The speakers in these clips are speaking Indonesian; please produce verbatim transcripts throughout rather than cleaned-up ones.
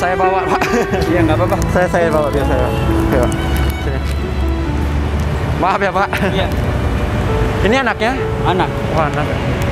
saya bawa, Pak. Iya, nggak apa-apa. Saya saya bawa biasa ya. Ayo. Sini. Maaf ya, Pak. Iya. Ini anaknya? Anak. Oh, anak.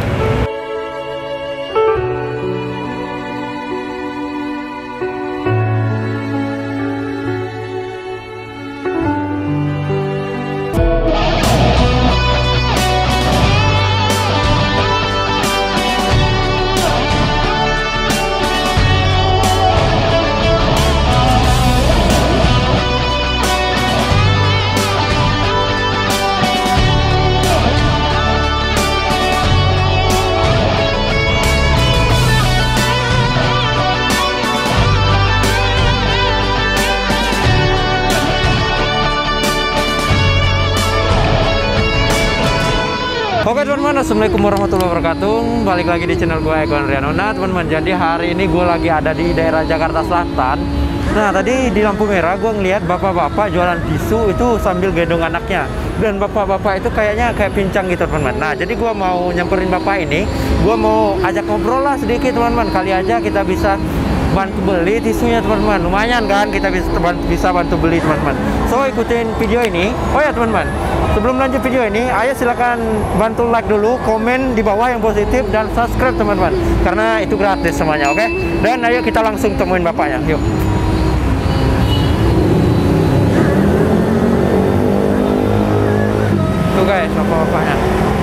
Oke teman-teman, assalamualaikum warahmatullahi wabarakatuh. Balik lagi di channel gue, Eko Andriano. Nah teman-teman, jadi hari ini gue lagi ada di daerah Jakarta Selatan. Nah tadi di lampu merah gue ngeliat bapak-bapak jualan tisu itu sambil gendong anaknya. Dan bapak-bapak itu kayaknya kayak pincang gitu teman-teman. Nah jadi gue mau nyamperin bapak ini, gue mau ajak ngobrol lah sedikit teman-teman. Kali aja kita bisa bantu beli tisunya teman-teman. Lumayan kan kita bisa bisa bantu beli teman-teman. So ikutin video ini. Oh ya teman-teman, sebelum lanjut video ini, ayo silakan bantu like dulu, komen di bawah yang positif, dan subscribe teman-teman, karena itu gratis semuanya, oke? Dan ayo kita langsung temuin bapaknya, yuk. Tuh guys, bapak-bapaknya.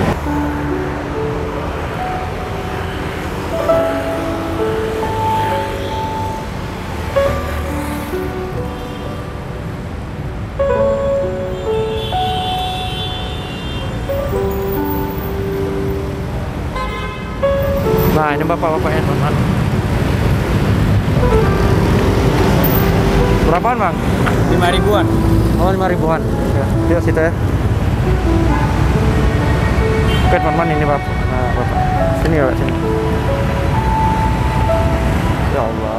Nah ini bapak-bapaknya teman-teman. Berapaan bang? Lima ribuan. Oh lima ribuan. Ya, lihat situ ya. Oke teman-teman, ini bapak. Nah bapak. Sini ya, sini. Ya Allah.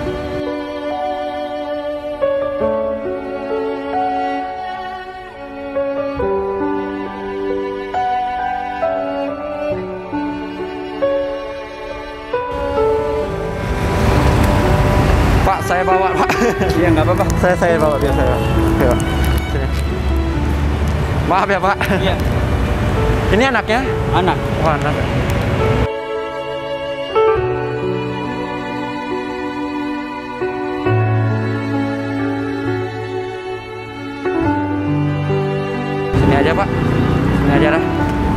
Pak, saya bawa, Pak. Iya, nggak apa-apa. Saya saya bawa biasa ya. Ayo. Sini. Maaf ya, Pak. Iya. Ini anaknya? Anak. Oh, anak. Sini aja, Pak. Sini aja dah.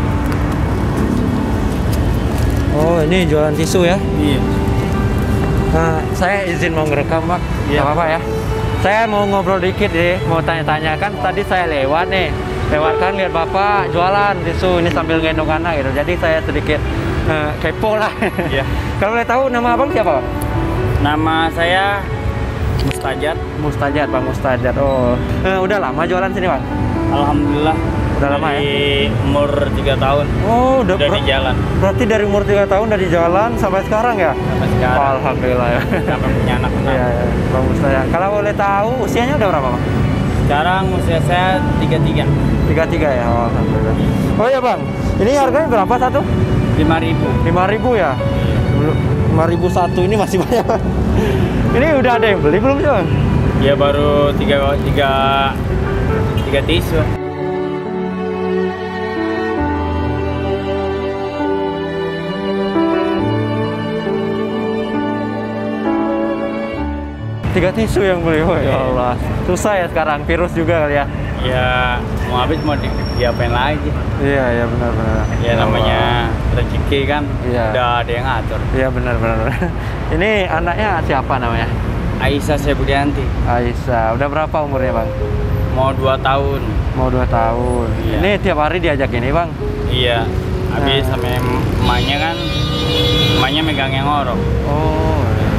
Oh, ini jualan tisu ya? Iya. Nah, saya izin mau ngerekam, Pak. Iya. Gak apa-apa ya. Saya mau ngobrol dikit deh, mau tanya-tanya. Kan tadi saya lewat nih, lewat kan lihat bapak jualan tisu ini sambil gendong anak gitu. Jadi saya sedikit uh, kepo lah. Iya. Kalau boleh tahu nama abang siapa, Pak? Nama saya Mustajat. Mustajat, Bang Mustajat. Oh, uh, udah lama jualan sini, Bang? Alhamdulillah. Udah lama ya? Dari umur tiga tahun. Oh, udah, Udah ber di jalan. Berarti dari umur tiga tahun udah di jalan sampai sekarang ya? Sampai sekarang. Alhamdulillah ya. Sampai punya anak enam. Iya, iya, Bang Mustajat. Kalau boleh tahu usianya udah berapa, Bang? Sekarang usia saya tiga puluh tiga. tiga puluh tiga ya, oh, alhamdulillah. Oh ya Bang, ini harganya berapa satu? lima ribu. lima ribu ya? lima ribu satu, ini masih banyak. Ini udah ada yang beli belum sih Bang? Ya baru tiga tiga tiga tisu. Tiga tisu yang beli, oh ya Allah. Susah ya sekarang, virus juga kali ya? Ya mau habis mau di, diapain lagi. Iya, iya benar-benar. Ya namanya rezeki kan, Iya. udah ada yang ngatur. Iya benar-benar. Ini anaknya siapa namanya? Aisyah Sebudianti. Aisyah. Udah berapa umurnya Bang? Mau dua tahun. Mau dua tahun. Iya. Ini tiap hari diajak ini Bang? Iya. Habis Nah. sama emaknya kan, emaknya megang yang ngorok. Oh.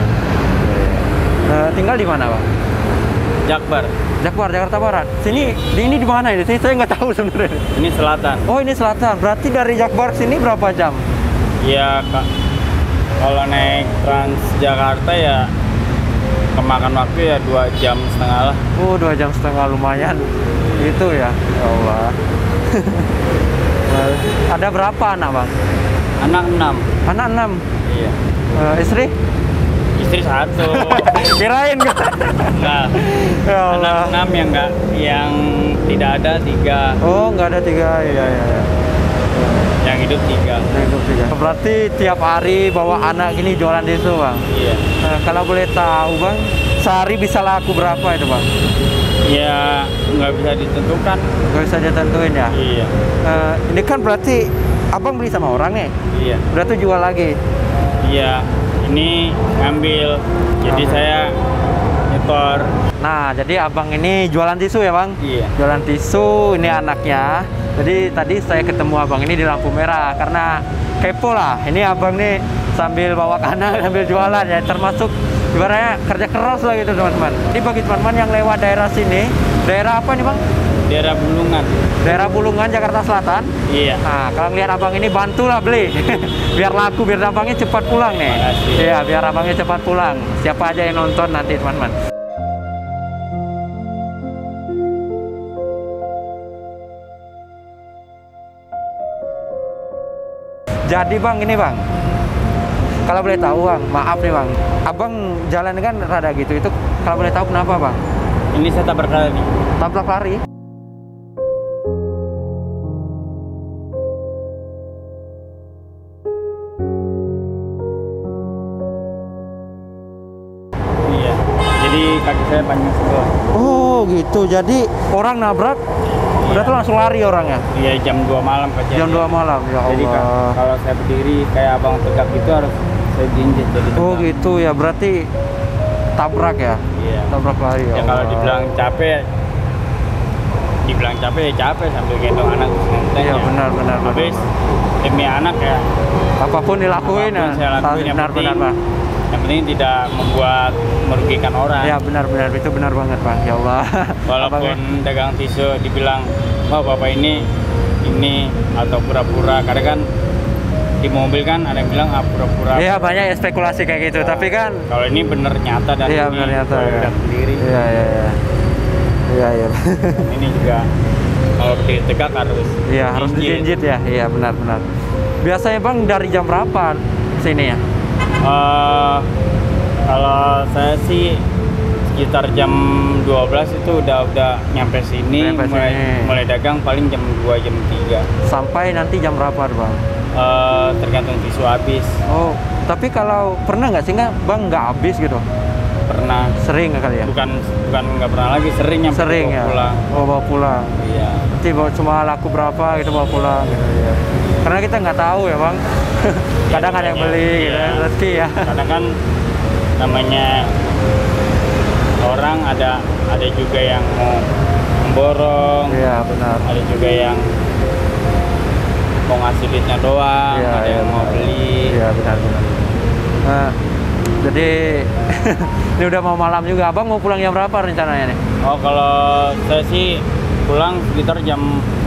Nah, tinggal di mana Bang? Jakbar. Jakbar, Jakarta Barat. Sini, di ini di mana ini? Sini saya nggak tahu sebenarnya. Ini selatan. Oh ini selatan. Berarti dari Jakbar sini berapa jam? Iya kak. Kalau naik Transjakarta ya kemakan waktu ya dua jam setengah lah. Oh dua jam setengah, lumayan. Itu ya. Ya Allah. Ada berapa anak Bang? Anak enam. Anak enam. Iya. Uh, istri? istri satu. Kirain gak? Enggak. Ya Anak Allah. enam yang enggak, yang tidak ada tiga, Oh, nggak ada tiga, iya iya. iya. yang hidup tiga. Yang hidup tiga. Berarti tiap hari bawa anak gini jualan tisu bang? Iya. Nah, kalau boleh tahu bang, sehari bisa laku berapa itu bang? Ya nggak bisa ditentukan. Nggak bisa ditentuin ya? Iya. Eh, ini kan berarti abang beli sama orang nih, Iya. berarti jual lagi. Iya. Ini ngambil. Jadi Oke. saya nyetor. Nah, jadi abang ini jualan tisu ya bang? Iya. Jualan tisu, ini anaknya. Jadi tadi saya ketemu abang ini di lampu merah karena kepo lah. Ini abang nih sambil bawa anak sambil jualan ya, termasuk ibaratnya kerja keras lah gitu teman-teman. Jadi bagi teman-teman yang lewat daerah sini, daerah apa nih bang? Daerah Bulungan. Daerah Bulungan, Jakarta Selatan. Iya. Nah, kalau lihat abang ini bantulah beli, biar laku, biar abangnya cepat pulang nih. Makasih. Iya, biar abangnya cepat pulang. Siapa aja yang nonton nanti teman-teman. Jadi bang, ini bang, kalau boleh tahu bang, maaf nih bang, abang jalan kan rada gitu, itu kalau boleh tahu kenapa bang? Ini saya tabrak lari. Tabrak lari? Iya. Jadi kaki saya panjang sebelah. Oh gitu, jadi orang nabrak, udah tuh langsung lari orangnya? Iya, jam dua malam kejadian. Jam dua malam, ya Jadi ka- Allah. kalau saya berdiri kayak abang tegak gitu harus saya jinjit jadi tegak. Oh gitu ya, berarti tabrak ya? Iya. Tabrak lari ya Ya kalau Allah. dibilang capek, dibilang capek ya capek sambil gendong anak nenteng. Iya ya. benar benar benar. Habis demi anak ya. Apapun dilakuin apapun ya. saya lakuin, yang Benar penting- benar bang. Yang penting tidak membuat merugikan orang. Ya benar benar, itu benar banget bang. Ya Allah. Walaupun Abangnya- dagang tisu dibilang, wah bapak ini ini atau pura-pura. Kadang kan di mobil kan ada yang bilang ah pura-pura. Iya banyak ya spekulasi kayak gitu, tapi kan Kalau ini bener nyata dan iya ini benar nyata saya ya. lihat sendiri. Iya iya iya. Iya iya. Ini juga kalau berdiri tegak harus Iya harus dijinjit ya. Iya benar benar. Biasanya bang dari jam berapa sini ya? Eh, kalau saya sih sekitar jam dua belas itu udah udah nyampe sini, Nyampe mulai sini. mulai dagang paling jam dua jam tiga. Sampai nanti jam berapa bang? Eh, tergantung tisu habis. Oh tapi kalau pernah nggak sih nggak bang nggak habis gitu? Pernah Sering nggak kali ya? bukan bukan nggak pernah lagi sering yang Sering ya. pulang. Oh bawa pulang. Iya. Nanti bawa cuma laku berapa gitu bawa pulang gitu ya. Karena kita nggak tahu ya bang. Kadang ada yang beli gitu, Iya. rezeki ya. Kadang kan namanya orang ada ada juga yang mau memborong, Iya benar. ada juga yang mau ngasih duitnya doang, Iya, ada iya, yang mau benar. beli. Iya benar benar. Nah, jadi ini udah mau malam juga. Abang mau pulang jam berapa rencananya nih? Oh kalau saya sih pulang sekitar jam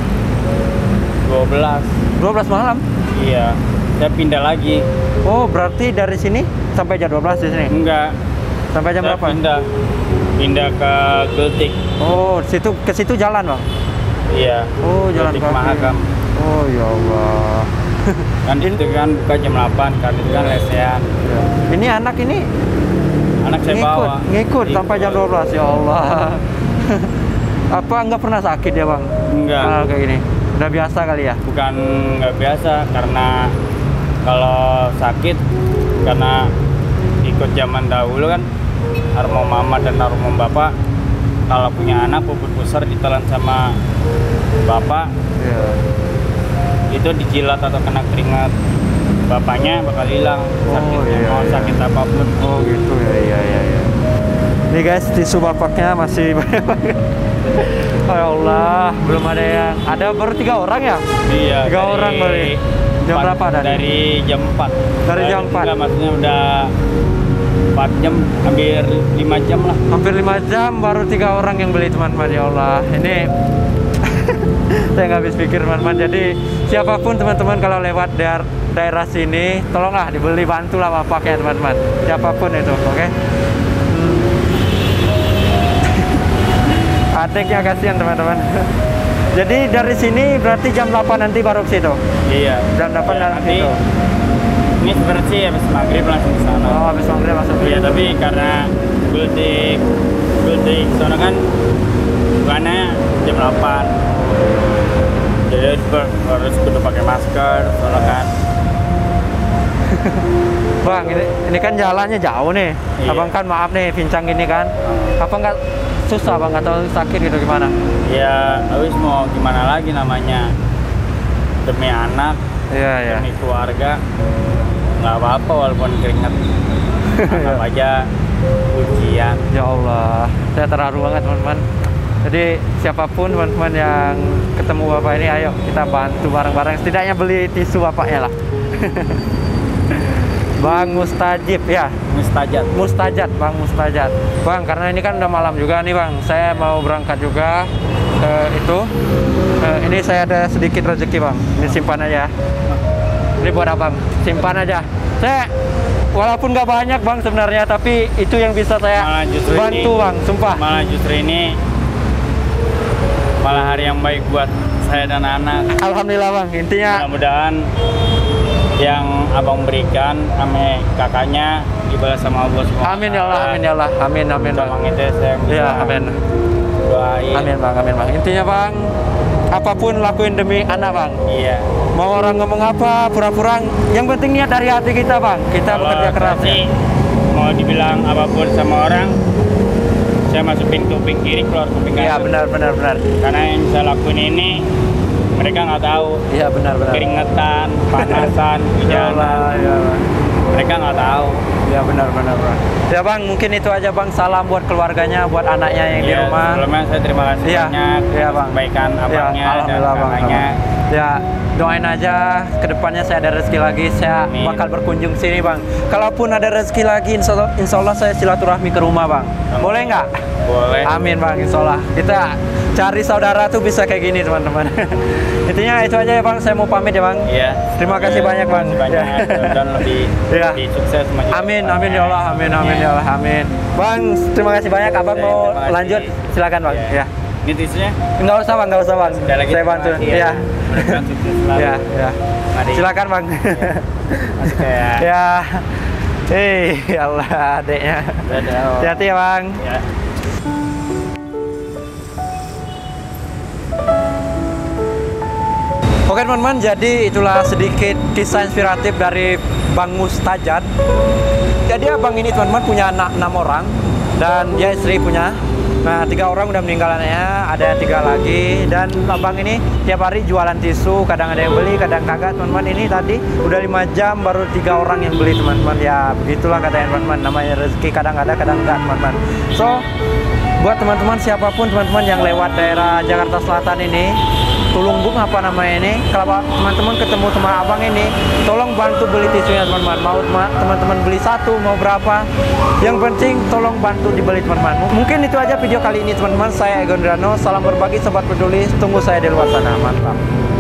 dua belas. dua belas malam? Iya, saya pindah lagi. Oh berarti dari sini sampai jam dua belas di sini? Enggak, Sampai jam saya berapa? pindah pindah ke Gultik. Oh situ ke situ jalan bang? Iya. Oh jalan Gultik kaki. Mahakam. Oh ya Allah. Kan itu kan buka jam delapan, kan itu kan lesehan. Ini anak ini Anak saya ngikut, bawa. ngikut sampai jam dua belas ya Allah. Apa nggak pernah sakit ya bang? Enggak. Hal kayak gini. Udah biasa kali ya? Bukan nggak biasa karena kalau sakit karena ikut zaman dahulu kan armo mama dan armo bapak kalau punya anak puput pusar ditelan sama bapak Iya. itu dijilat atau kena keringat bapaknya bakal hilang sakitnya iya, mau iya. sakit apapun. Oh gitu ya, iya iya iya. Nih guys, tisu bapaknya masih banyak banget. Oh ya Allah, belum ada yang, ada baru tiga orang ya? Iya. Tiga dari orang baru. Jam empat- berapa tadi? Dari jam empat. Dari jam empat? Enggak, maksudnya udah empat jam, hampir lima jam lah. Hampir lima jam baru tiga orang yang beli teman-teman, ya Allah. Ini saya nggak habis pikir teman-teman. Jadi siapapun teman-teman kalau lewat daer- daerah sini, tolonglah dibeli, bantulah bapaknya teman-teman. Siapapun itu, oke? Hmm. Adiknya kasihan teman-teman. Jadi dari sini berarti jam delapan nanti baru ke situ. Iya. Jam delapan Ya, dan nanti situ. ini sebenarnya sih habis maghrib langsung ke sana. Oh, habis maghrib langsung ke Iya, situ. tapi karena gultik gultik soalnya kan bukannya jam delapan, jadi harus kudu pakai masker soalnya kan. Bang, ini, ini kan jalannya jauh nih. Iya. Abang kan maaf nih, pincang gini kan. Apa nggak susah bang atau sakit gitu gimana? Ya, habis mau gimana lagi namanya, demi anak, Iya ya. demi keluarga, nggak apa-apa walaupun keringet. Anggap aja ujian. Ya Allah, saya terharu banget teman-teman. Jadi siapapun teman-teman yang ketemu bapak ini, ayo kita bantu bareng-bareng. Setidaknya beli tisu bapaknya lah. Bang Mustajib ya. Mustajat. Mustajat, Bang Mustajat. Bang, karena ini kan udah malam juga nih Bang. Saya mau berangkat juga ke itu. Eh, ini saya ada sedikit rezeki Bang. Ini simpan aja. Ini buat Abang. Simpan aja. Saya walaupun nggak banyak Bang sebenarnya, tapi itu yang bisa saya Malah justru bantu ini, Bang. Sumpah. Malah justru ini malah hari yang baik buat saya dan anak. Alhamdulillah Bang. Intinya Mudah-mudahan yang abang berikan ame kakaknya dibalas sama Allah semua. amin ya Allah, amin ya Allah. Amin amin Bang. Bang itu saya bisa Ya, amin. doain. Amin Bang, amin Bang. Intinya Bang, apapun lakuin demi anak Bang. Iya. Mau orang ngomong apa, pura-pura, yang penting niat dari hati kita Bang. Kita Kalau bekerja keras saya ya. sih mau dibilang apapun sama orang, saya masukin kuping kiri keluar kuping Iya kanan. benar benar benar. Karena yang saya lakuin ini mereka nggak tahu. Iya benar benar. Keringetan, panasan, Ya hujanan. Allah, ya Allah. Mereka nggak tahu. Ya benar benar Bang. Ya Bang, mungkin itu aja Bang, salam buat keluarganya, buat anaknya yang di Iya, rumah. sebelumnya saya terima kasih Iya, banyak iya, atas Bang. kebaikan Ya, abangnya dan alhamdulillah Bang. kakaknya. Ya, doain aja kedepannya saya ada rezeki lagi, saya Amin. bakal berkunjung sini Bang. Kalaupun ada rezeki lagi, insya Allah, insya Allah saya silaturahmi ke rumah Bang. Boleh nggak? Boleh. Amin Bang, insya Allah. Kita cari saudara tuh bisa kayak gini teman-teman. Intinya itu aja ya Bang, saya mau pamit ya Bang. Iya. Terima kasih banyak, Bang. Terima kasih banyak Ya. dan lebih, Ya. lebih sukses maju. Amin, amin ya Allah, amin, amin ya Allah, amin. Bang, terima kasih banyak. Abang Ya, mau terima kasih. lanjut, silakan Bang. Ya. Ya. Ini tisunya. Enggak usah Bang, enggak usah Bang. Sekali lagi Saya terima bantu. kasih Ya. Mudah-mudahan sukses selalu. Ya, ya. Mari. Silakan Bang. Masuk ya. Ya. Hei, ya Allah adeknya. Dadah. Hati-hati ya Bang. Ya. Oke teman-teman, jadi itulah sedikit kisah inspiratif dari Bang Mustajat. Jadi abang ini teman-teman punya anak enam orang dan dia istri punya. Nah tiga orang udah meninggal anaknya, ada yang tiga lagi. Dan abang ini tiap hari jualan tisu, kadang ada yang beli, kadang kagak teman-teman. Ini tadi udah lima jam baru tiga orang yang beli teman-teman. Ya begitulah katanya teman-teman, namanya rezeki kadang ada kadang enggak teman-teman. So buat teman-teman siapapun teman-teman yang lewat daerah Jakarta Selatan ini, Tulungbung apa namanya ini, kalau teman-teman ketemu sama abang ini, tolong bantu beli tisunya teman-teman. Mau teman-teman beli satu, mau berapa, yang penting tolong bantu dibeli teman-teman. Mungkin itu aja video kali ini teman-teman. Saya Egon Riano, salam berbagi sobat peduli, tunggu saya di luar sana, mantap.